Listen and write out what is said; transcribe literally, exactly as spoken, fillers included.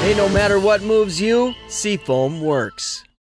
Hey, no matter what moves you, Seafoam works.